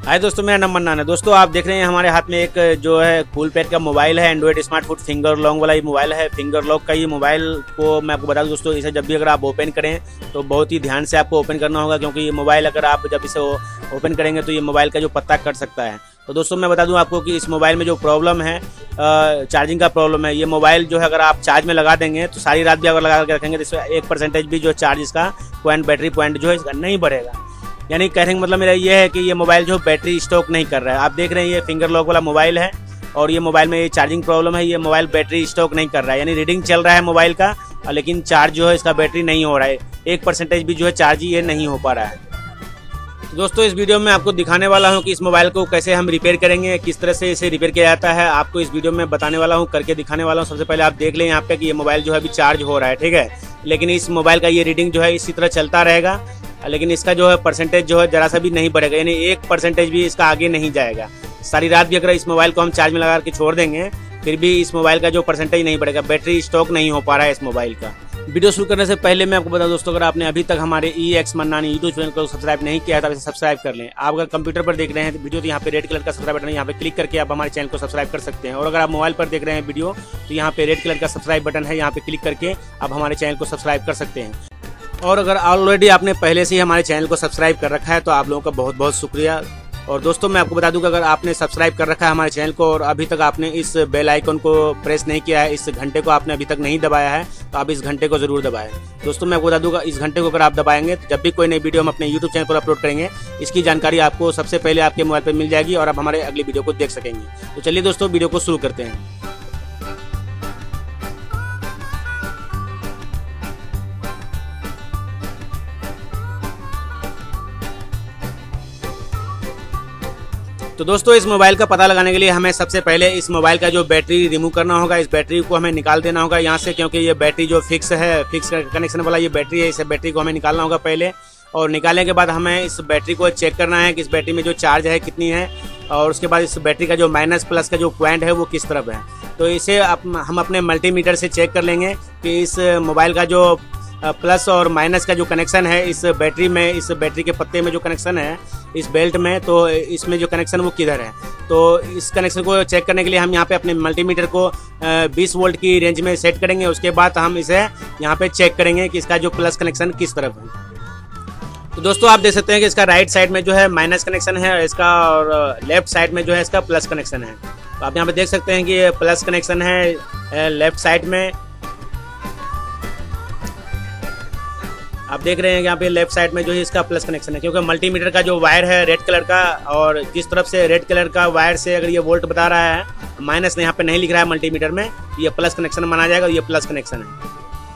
हाय दोस्तों, मेरा नाम मन्नान है। दोस्तों आप देख रहे हैं हमारे हाथ में एक जो है कूल पैड का मोबाइल है, एंड्रॉइड स्मार्टफोन फिंगर लॉक वाला ये मोबाइल है। फिंगर लॉक का ये मोबाइल को मैं आपको बता दूं दोस्तों, इसे जब भी अगर आप ओपन करें तो बहुत ही ध्यान से आपको ओपन करना होगा, क्योंकि ये मोबाइल अगर आप जब इसे ओपन करेंगे तो ये मोबाइल का जो पत्ता कट सकता है। तो दोस्तों मैं बता दूं आपको कि इस मोबाइल में जो प्रॉब्लम है चार्जिंग का प्रॉब्लम है। ये मोबाइल जो है अगर आप चार्ज में लगा देंगे तो सारी रात भी अगर लगा के रखेंगे तो इसमें 1% भी जो चार्ज इसका बैटरी पॉइंट जो है इसका नहीं बढ़ेगा। यानी कहने का मतलब मेरा ये है कि ये मोबाइल जो बैटरी स्टॉक नहीं कर रहा है। आप देख रहे हैं ये फिंगर लॉक वाला मोबाइल है और ये मोबाइल में ये चार्जिंग प्रॉब्लम है। ये मोबाइल बैटरी स्टॉक नहीं कर रहा है, यानी रीडिंग चल रहा है मोबाइल का, लेकिन चार्ज जो है इसका बैटरी नहीं हो रहा है। 1% भी जो है चार्ज ये नहीं हो पा रहा है। तो दोस्तों इस वीडियो में आपको दिखाने वाला हूँ कि इस मोबाइल को कैसे हम रिपेयर करेंगे, किस तरह से इसे रिपेयर किया जाता है, आपको इस वीडियो में बताने वाला हूँ, करके दिखाने वाला हूँ। सबसे पहले आप देख लें यहाँ पे कि ये मोबाइल जो है अभी चार्ज हो रहा है, ठीक है, लेकिन इस मोबाइल का ये रीडिंग जो है इसी तरह चलता रहेगा, लेकिन इसका जो है परसेंटेज जो है जरा सा भी नहीं बढ़ेगा, यानी 1% भी इसका आगे नहीं जाएगा। सारी रात भी अगर इस मोबाइल को हम चार्ज में लगा के छोड़ देंगे फिर भी इस मोबाइल का जो परसेंटेज नहीं बढ़ेगा, बैटरी स्टॉक नहीं हो पा रहा है इस मोबाइल का। वीडियो शुरू करने से पहले मैं आपको बता दोस्तों, अगर आपने अभी तक हमारे EX मन्नानी यूट्यूब चैनल को सब्सक्राइब नहीं किया है तो इसे सब्सक्राइब कर लें। आप अगर कंप्यूटर पर देख रहे हैं तो वीडियो तो यहाँ पे रेड कलर का सब्सक्राइब बटन है, यहाँ पे क्लिक करके आप हमारे चैनल को सब्सक्राइब कर सकते हैं। और अगर आप मोबाइल पर देख रहे हैं वीडियो तो यहाँ पे रेड कलर का सब्सक्राइब बटन है, यहाँ पे क्लिक करके आप हमारे चैनल को सब्सक्राइब कर सकते हैं। और अगर ऑलरेडी आपने पहले से ही हमारे चैनल को सब्सक्राइब कर रखा है तो आप लोगों का बहुत बहुत शुक्रिया। और दोस्तों मैं आपको बता दूं कि अगर आपने सब्सक्राइब कर रखा है हमारे चैनल को और अभी तक आपने इस बेल आइकन को प्रेस नहीं किया है, इस घंटे को आपने अभी तक नहीं दबाया है, तो आप इस घंटे को जरूर दबाएं। दोस्तों मैं आपको बता दूंगा, इस घंटे को अगर आप दबाएंगे तो जब भी कोई नई वीडियो हम अपने यूट्यूब चैनल पर अपलोड करेंगे इसकी जानकारी आपको सबसे पहले आपके मोबाइल पर मिल जाएगी और आप हमारे अगली वीडियो को देख सकेंगे। तो चलिए दोस्तों वीडियो को शुरू करते हैं। तो दोस्तों इस मोबाइल का पता लगाने के लिए हमें सबसे पहले इस मोबाइल का जो बैटरी रिमूव करना होगा, इस बैटरी को हमें निकाल देना होगा यहाँ से, क्योंकि ये बैटरी जो फिक्स कनेक्शन वाला ये बैटरी है, इस बैटरी को हमें निकालना होगा पहले। और निकालने के बाद हमें इस बैटरी को चेक करना है कि इस बैटरी में जो चार्ज है कितनी है, और उसके बाद इस बैटरी का जो माइनस प्लस का जो पॉइंट है वो किस तरफ है। तो इसे हम अपने मल्टीमीटर से चेक कर लेंगे कि इस मोबाइल का जो प्लस और माइनस का जो कनेक्शन है इस बैटरी में, इस बैटरी के पत्ते में जो कनेक्शन है इस बेल्ट में, तो इसमें जो कनेक्शन वो किधर है। तो इस कनेक्शन को चेक करने के लिए हम यहाँ पे अपने मल्टीमीटर को 20 वोल्ट की रेंज में सेट करेंगे। उसके बाद हम इसे यहाँ पे चेक करेंगे कि इसका जो प्लस कनेक्शन किस तरफ है। तो दोस्तों आप देख सकते हैं कि इसका राइट साइड में जो है माइनस कनेक्शन है इसका, और लेफ्ट साइड में जो है इसका प्लस कनेक्शन है। तो आप यहाँ पे देख सकते हैं कि ये प्लस कनेक्शन है लेफ्ट साइड में। आप देख रहे हैं यहाँ पे लेफ्ट साइड में जो है इसका प्लस कनेक्शन है, क्योंकि मल्टीमीटर का जो वायर है रेड कलर का, और जिस तरफ से रेड कलर का वायर से अगर ये वोल्ट बता रहा है, माइनस यहाँ पे नहीं लिख रहा है मल्टीमीटर में, ये प्लस कनेक्शन माना जाएगा, ये प्लस कनेक्शन है।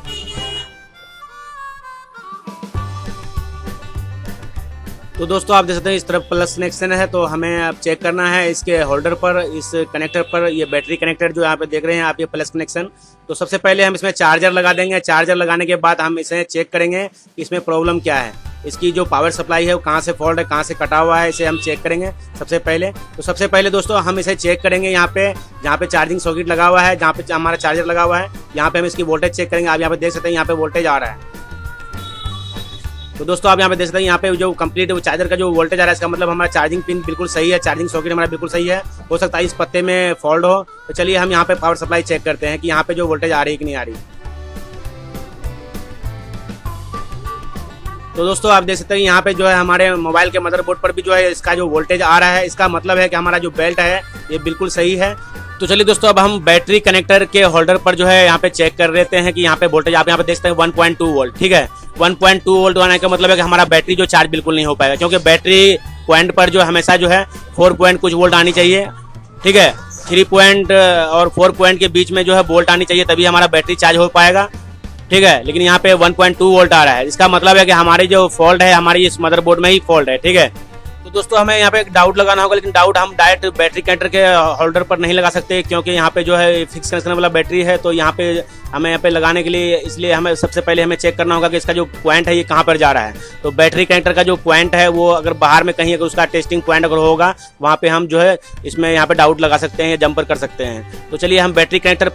तो दोस्तों आप देख सकते हैं इस तरफ प्लस कनेक्शन है, तो हमें अब चेक करना है इसके होल्डर पर, इस कनेक्टर पर, ये बैटरी कनेक्टर जो यहाँ पे देख रहे हैं आप, ये प्लस कनेक्शन। तो सबसे पहले हम इसमें चार्जर लगा देंगे। चार्जर लगाने के बाद हम इसे चेक करेंगे कि इसमें प्रॉब्लम क्या है, इसकी जो पावर सप्लाई है वो कहाँ से फॉल्ट है, कहाँ से कटा हुआ है, इसे हम चेक करेंगे सबसे पहले। तो सबसे पहले दोस्तों हम इसे चेक करेंगे यहाँ पे जहाँ पे चार्जिंग सॉकेट लगा हुआ है, जहाँ पे हमारा चार्जर लगा हुआ है, यहाँ पे हम इसकी वोल्टेज चेक करेंगे। आप यहाँ पे देख सकते हैं यहाँ पे वोल्टेज आ रहा है। तो दोस्तों आप यहाँ पे देख सकते हैं यहाँ पे जो कंप्लीट चार्जर का जो वोल्टेज आ रहा है, इसका मतलब हमारा चार्जिंग पिन बिल्कुल सही है, चार्जिंग सॉकेट हमारा बिल्कुल सही है। हो सकता है इस पत्ते में फॉल्ट हो। तो चलिए हम यहाँ पे पावर सप्लाई चेक करते हैं कि यहाँ पे जो वोल्टेज आ रही है कि नहीं आ रही। तो दोस्तों आप देख सकते हैं यहाँ पे जो है हमारे मोबाइल के मदरबोर्ड पर भी जो है इसका जो वोल्टेज आ रहा है, इसका मतलब है कि हमारा जो बेल्ट है ये बिल्कुल सही है। तो चलिए दोस्तों अब हम बैटरी कनेक्टर के होल्डर पर जो है यहाँ पे चेक कर लेते हैं कि यहाँ पे वोल्टेज आप यहाँ पे देख सकते हैं 1.2 वोल्ट, ठीक है। 1.2 वोल्ट आने का मतलब है कि हमारा बैटरी जो चार्ज बिल्कुल नहीं हो पाएगा, क्योंकि बैटरी पॉइंट पर जो हमेशा जो है 4 पॉइंट कुछ वोल्ट आनी चाहिए, ठीक है। 3 पॉइंट और 4 पॉइंट के बीच में जो है वोल्ट आनी चाहिए, तभी हमारा बैटरी चार्ज हो पाएगा, ठीक है। लेकिन यहाँ पे 1.2 वोल्ट आ रहा है, इसका मतलब है कि हमारी जो फॉल्ट है हमारी इस मदरबोर्ड में ही फॉल्ट है, ठीक है। तो दोस्तों हमें यहाँ पे एक डाउट लगाना होगा, लेकिन डाउट हम डायरेक्ट बैटरी कनेक्टर के होल्डर पर नहीं लगा सकते, क्योंकि यहाँ पे जो है फिक्स कनेक्शन वाला बैटरी है। तो यहाँ पे हमें यहाँ पे लगाने के लिए, इसलिए हमें सबसे पहले हमें चेक करना होगा कि इसका जो पॉइंट है ये कहाँ पर जा रहा है। तो बैटरी कनेक्टर का जो पॉइंट है वो अगर बाहर में कहीं अगर उसका टेस्टिंग पॉइंट अगर होगा, वहाँ पे हम जो है इसमें यहाँ पे डाउट लगा सकते हैं या जंपर कर सकते हैं। तो चलिए हम बैटरी कनेक्टर पर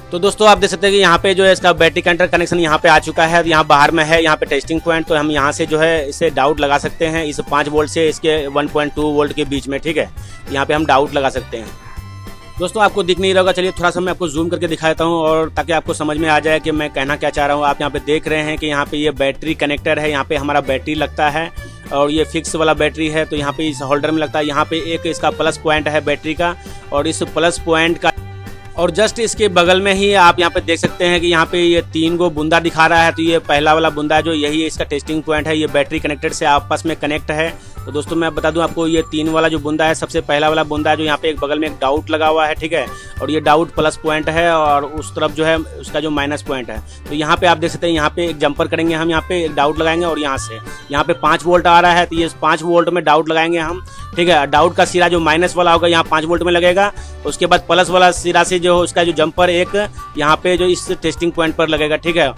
तो दोस्तों आप देख सकते हैं कि यहाँ पे जो है इसका बैटरी कंट्रोल कनेक्शन यहाँ पे आ चुका है, यहाँ बाहर में है, यहाँ पे टेस्टिंग पॉइंट। तो हम यहाँ से जो है इसे डाउट लगा सकते हैं इस 5 वोल्ट से इसके 1.2 वोल्ट के बीच में, ठीक है। यहाँ पे हम डाउट लगा सकते हैं। दोस्तों आपको दिख नहीं रहा होगा, चलिए थोड़ा सा मैं आपको जूम करके दिखाता हूँ और ताकि आपको समझ में आ जाए कि मैं कहना क्या चाह रहा हूँ। आप यहाँ पे देख रहे हैं कि यहाँ पे ये बैटरी कनेक्टर है, यहाँ पे हमारा बैटरी लगता है और ये फिक्स वाला बैटरी है, तो यहाँ पे इस होल्डर में लगता है। यहाँ पे एक इसका प्लस पॉइंट है बैटरी का, और इस प्लस पॉइंट का और जस्ट इसके बगल में ही आप यहाँ पे देख सकते हैं कि यहाँ पे ये 3 गो बूंदा दिखा रहा है। तो ये पहला वाला बूंदा है जो यही इसका टेस्टिंग पॉइंट है, ये बैटरी कनेक्टेड से आपस में कनेक्ट है। तो दोस्तों मैं बता दूं आपको, ये 3 वाला जो बूंदा है सबसे पहला वाला बूंदा है जो यहाँ पे एक बगल में एक डाउट लगा हुआ है, ठीक है। और ये डाउट प्लस पॉइंट है और उस तरफ जो है उसका जो माइनस पॉइंट है। तो यहाँ पे आप देख सकते हैं, यहाँ पे एक जंपर करेंगे हम, यहाँ पे एक डाउट लगाएंगे और यहाँ से यहाँ पे 5 वोल्ट आ रहा है, तो ये 5 वोल्ट में डाउट लगाएंगे हम, ठीक है। डाउट का सिरा जो माइनस वाला होगा यहाँ 5 वोल्ट में लगेगा, उसके बाद प्लस वाला सिरा से जो उसका जो जंपर एक यहाँ पे जो इस टेस्टिंग पॉइंट पर लगेगा, ठीक है।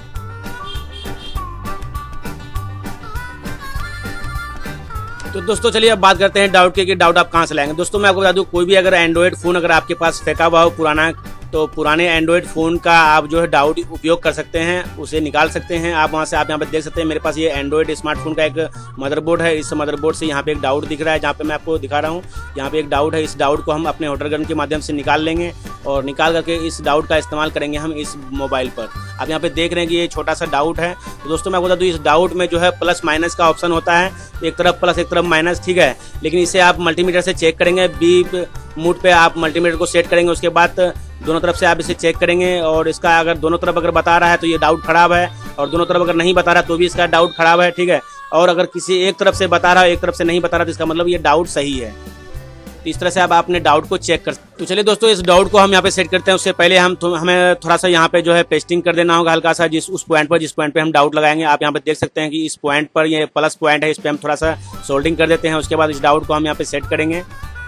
तो दोस्तों चलिए अब बात करते हैं डाउट के कि डाउट आप कहाँ से लाएंगे। दोस्तों मैं आपको बता दूं, कोई भी अगर एंड्रॉयड फ़ोन अगर आपके पास फेंका हुआ हो पुराना, तो पुराने एंड्रॉयड फ़ोन का आप जो है डाउट उपयोग कर सकते हैं, उसे निकाल सकते हैं आप वहाँ से। आप यहाँ पे देख सकते हैं मेरे पास ये एंड्रॉयड स्मार्टफोन का एक मदरबोर्ड है, इस मदरबोर्ड से यहाँ पे एक डाउट दिख रहा है, जहाँ पे मैं आपको दिखा रहा हूँ। यहाँ पे एक डाउट है, इस डाउट को हम अपने होल्डर गन के माध्यम से निकाल लेंगे और निकाल करके इस डाउट का इस्तेमाल करेंगे हम इस मोबाइल पर। आप यहाँ पे देख रहे हैं कि ये छोटा सा डाउट है। तो दोस्तों मैं बता दूँ, इस डाउट में जो है प्लस माइनस का ऑप्शन होता है, एक तरफ प्लस एक तरफ माइनस, ठीक है। लेकिन इसे आप मल्टीमीटर से चेक करेंगे, बीप मूड पे आप मल्टीमीटर को सेट करेंगे, उसके बाद दोनों तरफ से आप इसे चेक करेंगे और इसका अगर दोनों तरफ अगर बता रहा है तो ये डाउट खराब है, और दोनों तरफ अगर नहीं बता रहा तो भी इसका डाउट खराब है, ठीक है। और अगर किसी एक तरफ से बता रहा है एक तरफ से नहीं बता रहा तो इसका मतलब ये डाउट सही है। तो इस तरह से आप अपने डाउट को चेक कर। तो चलिए दोस्तों इस डाउट को हम यहाँ पे सेट करते हैं। उससे पहले हमें थोड़ा सा यहाँ पे जो है पेस्टिंग कर देना होगा हल्का सा, जिस पॉइंट पे हम डाउट लगाएंगे। आप यहाँ पे देख सकते हैं कि इस पॉइंट पर ये प्लस पॉइंट है, इस पर हम थोड़ा सा सोल्डिंग कर देते हैं। उसके बाद इस डाउट को हम यहाँ पे सेट करेंगे।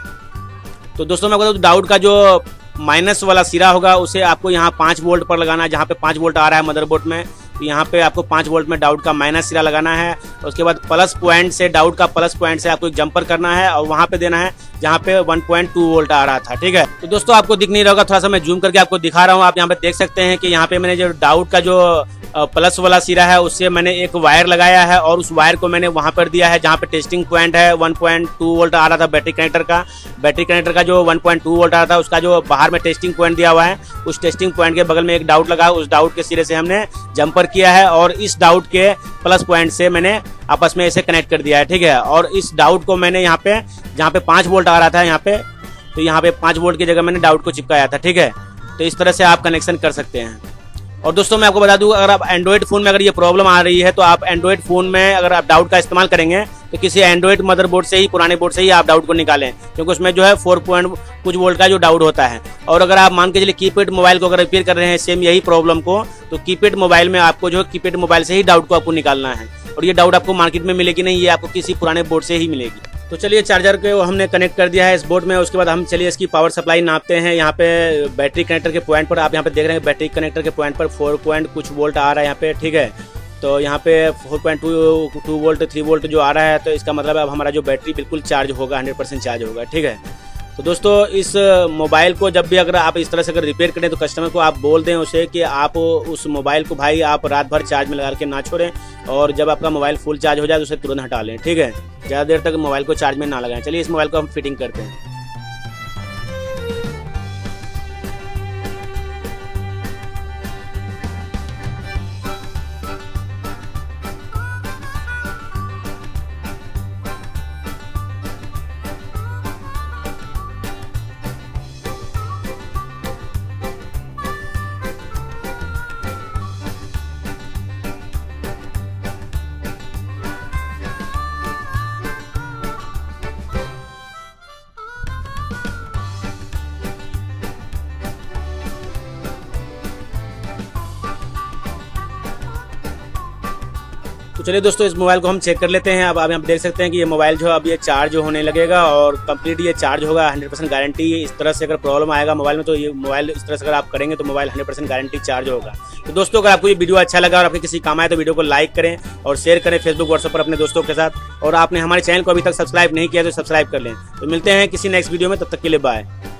तो दोस्तों मैं बता दूं, डाउट का जो माइनस वाला सिरा होगा उसे आपको यहाँ 5 वोल्ट पर लगाना है, जहाँ पे 5 वोल्ट आ रहा है मदरबोर्ड में। तो यहाँ पे आपको 5 वोल्ट में डाउट का माइनस सिरा लगाना है। उसके बाद प्लस पॉइंट से, डाउट का प्लस पॉइंट से आपको एक जंपर करना है और वहाँ पे देना है जहाँ पे 1.2 वोल्ट आ रहा था, ठीक है। तो दोस्तों आपको दिख नहीं रहा होगा, थोड़ा सा मैं जूम करके आपको दिखा रहा हूँ। आप यहाँ पे देख सकते हैं कि यहाँ पे मैंने जो डाउट का जो प्लस वाला सिरा है उससे मैंने एक वायर लगाया है और उस वायर को मैंने वहां पर दिया है जहां पे टेस्टिंग पॉइंट है। 1.2 वोल्ट आ रहा था बैटरी कनेक्टर का जो 1.2 वोल्ट आ रहा था उसका जो बाहर में टेस्टिंग पॉइंट दिया हुआ है, उस टेस्टिंग पॉइंट के बगल में एक डाउट लगा, उस डाउट के सिरे से हमने जंपर किया है और इस डाउट के प्लस पॉइंट से मैंने आपस में इसे कनेक्ट कर दिया है, ठीक है। और इस डाउट को मैंने यहाँ पे जहाँ पे 5 वोल्ट आ रहा था यहाँ पे, तो यहाँ पे 5 वोल्ट की जगह मैंने डाउट को चिपकाया था, ठीक है। तो इस तरह से आप कनेक्शन कर सकते हैं। और दोस्तों मैं आपको बता दूं, अगर आप एंड्रॉयड फ़ोन में अगर ये प्रॉब्लम आ रही है तो आप एंड्रॉयड फ़ोन में अगर आप डाउट का इस्तेमाल करेंगे तो किसी एंड्रॉयड मदरबोर्ड से ही, पुराने बोर्ड से ही आप डाउट को निकालें, क्योंकि उसमें जो है 4 पॉइंट कुछ वोल्ट का जो डाउट होता है। और अगर आप मान के चलिए कीपैड मोबाइल को अगर रिपेयर कर रहे हैं सेम यही प्रॉब्लम को, तो कीपैड मोबाइल में आपको जो है कीपैड मोबाइल से ही डाउट को आपको निकालना है। और ये डाउट आपको मार्केट में मिलेगी नहीं, ये आपको किसी पुराने बोर्ड से ही मिलेगी। तो चलिए चार्जर को हमने कनेक्ट कर दिया है इस बोर्ड में। उसके बाद हम चलिए इसकी पावर सप्लाई नापते हैं। यहाँ पे बैटरी कनेक्टर के पॉइंट पर आप यहाँ पे देख रहे हैं, बैटरी कनेक्टर के पॉइंट पर 4 पॉइंट कुछ वोल्ट आ रहा है यहाँ पे, ठीक है। तो यहाँ पे 4.2 वोल्ट 3 वोल्ट जो आ रहा है, तो इसका मतलब अब हमारा जो बैटरी बिल्कुल चार्ज होगा, 100% चार्ज होगा, ठीक है। तो दोस्तों इस मोबाइल को जब भी अगर आप इस तरह से अगर रिपेयर करें तो कस्टमर को आप बोल दें उसे कि आप उस मोबाइल को भाई आप रात भर चार्ज में लगा के ना छोड़ें, और जब आपका मोबाइल फुल चार्ज हो जाए तो उसे तुरंत हटा लें, ठीक है। ज़्यादा देर तक मोबाइल को चार्ज में ना लगाएं। चलिए इस मोबाइल को हम फिटिंग करते हैं। तो चलिए दोस्तों इस मोबाइल को हम चेक कर लेते हैं। अब आप यहाँ देख सकते हैं कि ये मोबाइल जो अब ये चार्ज होने लगेगा और कंप्लीट ये चार्ज होगा, 100% गारंटी। इस तरह से अगर प्रॉब्लम आएगा मोबाइल में तो ये मोबाइल इस तरह से अगर आप करेंगे तो मोबाइल 100% गारंटी चार्ज होगा। तो दोस्तों अगर आपको ये वीडियो अच्छा लगा और आपके किसी काम आए तो वीडियो को लाइक करें और शेयर करें फेसबुक व्हाट्सएप पर अपने दोस्तों के साथ। और आपने हमारे चैनल को अभी तक सब्सक्राइब नहीं किया तो सब्सक्राइब कर लें। तो मिलते हैं किसी नेक्स्ट वीडियो में, तब तक के लिए बाय।